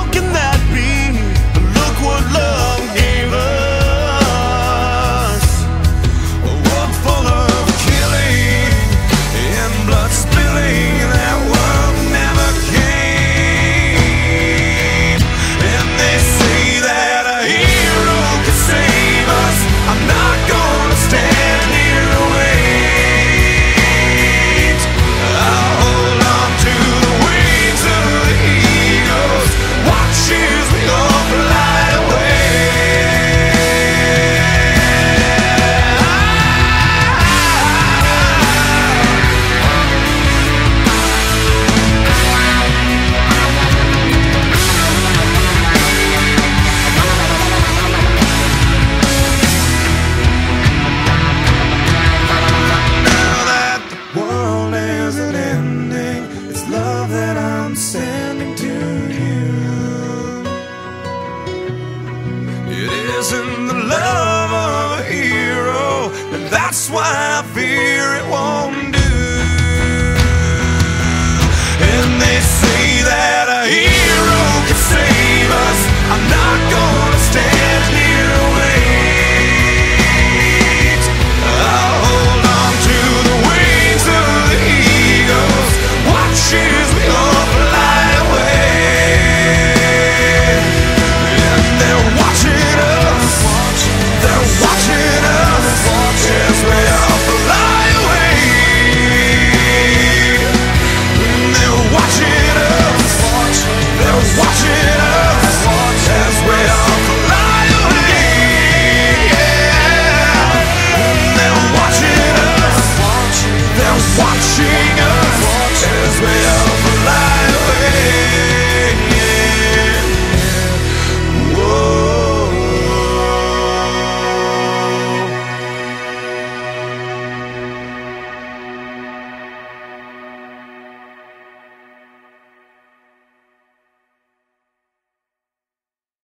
can that be? Look what love gave us. A world full of killing and blood spilling. That world never came. And they say that a hero could save us. I'm not gonna stand here and wait. I'll hold on to the wings of the eagles. Watch as we all fly away. Now that the world isn't ending, it's love that I'm sending to you. It isn't the love of a hero, and that's why I fear it won't do. And they say that a hero can save us. I'm not